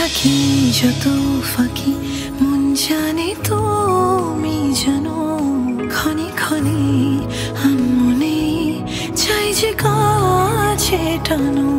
থাকি যত ফাঁকি মন জানে তুমি জানো ক্ষণে ক্ষণে মনে চাই যে কাছে টানো।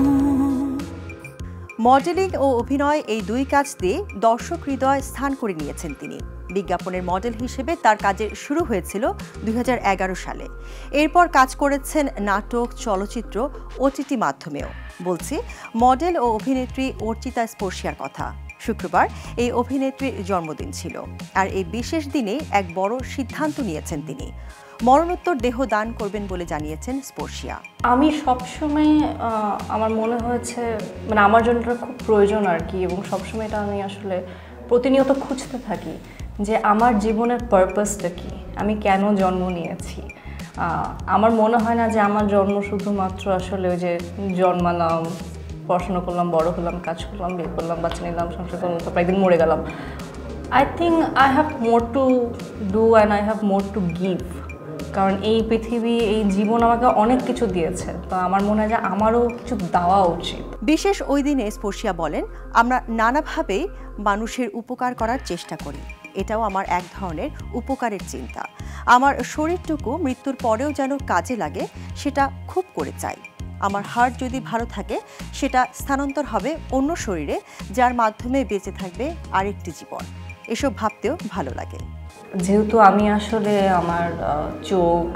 মডেলিং ও অভিনয় এই দুই কাজ দিয়ে দর্শক হৃদয় স্থান করে নিয়েছেন তিনি। বিজ্ঞাপনের মডেল হিসেবে তার কাজের শুরু হয়েছিল 2011 সালে। এরপর কাজ করেছেন নাটক, চলচ্চিত্র, ওটিটি মাধ্যমেও। বলছি মডেল ও অভিনেত্রী অর্চিতা স্পর্শিয়ার কথা। শুক্রবার এই অভিনেত্রীর জন্মদিন ছিল, আর এই বিশেষ দিনে এক বড় সিদ্ধান্ত নিয়েছেন তিনি। মরণোত্তর দেহ দান করবেন বলে জানিয়েছেন স্পর্শিয়া। আমি সবসময় আমার মনে হয়েছে মানে আমার জন্য খুব প্রয়োজন আর কি, এবং সবসময় এটা আমি আসলে প্রতিনিয়ত খুঁজতে থাকি যে আমার জীবনের পারপাসটা কি, আমি কেন জন্ম নিয়েছি। আমার মনে হয় না যে আমার জন্ম শুধুমাত্র আসলে ওই যে জন্মালাম, পড়াশোনা করলাম, বড় হলাম, কাজ করলাম, বিয়ে করলাম, বাচ্চা নিলাম, সংসার করলাম, তারপর একদিন মরে গেলাম। I think I have more to do and I have more to give. কারণ এই পৃথিবী, এই জীবন আমাকে অনেক কিছু দিয়েছে, তো আমার মনে হয় যে আমারও কিছু দেওয়া উচিত। বিশেষ ওই দিনে স্পর্শিয়া বলেন, আমরা নানাভাবে মানুষের উপকার করার চেষ্টা করি, এটাও আমার এক ধরনের উপকারের চিন্তা। আমার শরীরটুকু মৃত্যুর পরেও যেন কাজে লাগে, সেটা খুব করে চাই। আমার হার্ট যদি ভালো থাকে, সেটা স্থানান্তর হবে অন্য শরীরে, যার মাধ্যমে বেঁচে থাকবে আরেকটি জীবন। এসব ভাবতেও ভালো লাগে। যেহেতু আমি আসলে আমার চোখ,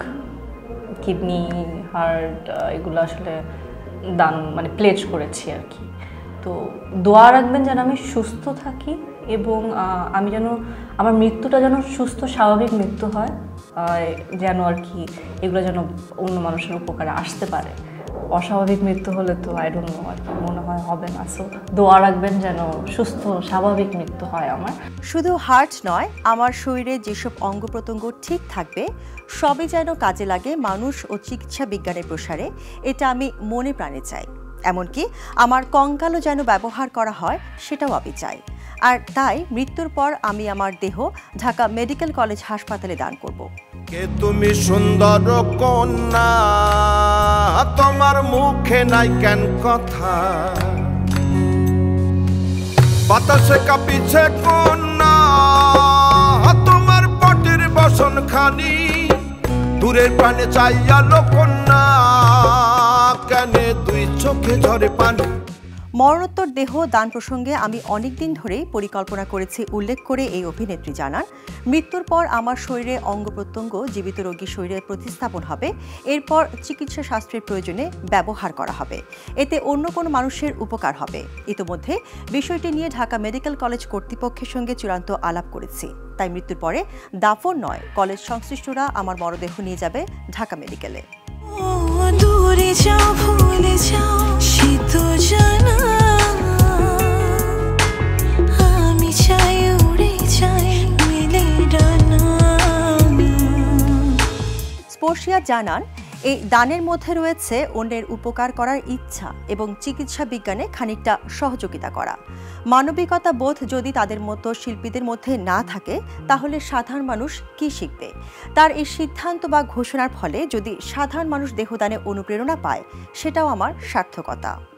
কিডনি, হার্ট এগুলো আসলে দান মানে প্লেজ করেছি আর কি, তো দোয়া রাখবেন যেন আমি সুস্থ থাকি এবং আমি যেন আমার মৃত্যুটা যেন সুস্থ স্বাভাবিক মৃত্যু হয়, যেন আর কি এগুলো যেন অন্য মানুষের উপকারে আসতে পারে। অস্বাভাবিক মৃত্যু হলে তো আই ডোন্ট নো আর কি, মনে হয় হবে না। সো দোয়া রাখবেন যেন সুস্থ স্বাভাবিক মৃত্যু হয় আমার। শুধু হার্ট নয়, আমার শরীরে যেসব অঙ্গ প্রত্যঙ্গ ঠিক থাকবে সবই যেন কাজে লাগে মানুষ ও চিকিৎসা বিজ্ঞানের প্রসারে, এটা আমি মনে প্রাণে চাই। এমনকি আমার কঙ্কালও যেন ব্যবহার করা হয়, সেটাও আমি চাই। আর তাই মৃত্যুর পর আমি আমার দেহ ঢাকা মেডিকেল কলেজ হাসপাতালে দান করব। কে তুমি সুন্দর কন্যা, তোমার মুখে নাই কেন কথা, বাতাসে কাঁপিছে কন্যা, তোমার পটির বসন খানি, দূরের প্রাণে চাইয়ালো কন্যা, কেনে দুই চোখে ঝরে পানি। মরণোত্তর দেহ দান প্রসঙ্গে আমি অনেকদিন ধরেই পরিকল্পনা করেছি উল্লেখ করে এই অভিনেত্রী জানান, মৃত্যুর পর আমার শরীরে অঙ্গ প্রত্যঙ্গ জীবিত রোগীর শরীরে প্রতিস্থাপন হবে, এরপর চিকিৎসা শাস্ত্রের প্রয়োজনে ব্যবহার করা হবে, এতে অন্য কোনো মানুষের উপকার হবে। ইতোমধ্যে বিষয়টি নিয়ে ঢাকা মেডিকেল কলেজ কর্তৃপক্ষের সঙ্গে চূড়ান্ত আলাপ করেছি। তাই মৃত্যুর পরে দাফন নয়, কলেজ সংশ্লিষ্টরা আমার মরদেহ নিয়ে যাবে ঢাকা মেডিকেলে। দূরে যাও, ভুলে যাও, সে তো জানা, আমি চাই উড়ে যাই মিলে ডানা। স্পর্শিয়া জানান, এই দানের মধ্যে রয়েছে অন্যের উপকার করার ইচ্ছা এবং চিকিৎসা বিজ্ঞানে খানিকটা সহযোগিতা করা। মানবিকতা বোধ যদি তাদের মতো শিল্পীদের মধ্যে না থাকে, তাহলে সাধারণ মানুষ কি শিখবে? তার এই সিদ্ধান্ত বা ঘোষণার ফলে যদি সাধারণ মানুষ দেহদানে অনুপ্রেরণা পায়, সেটাও আমার সার্থকতা।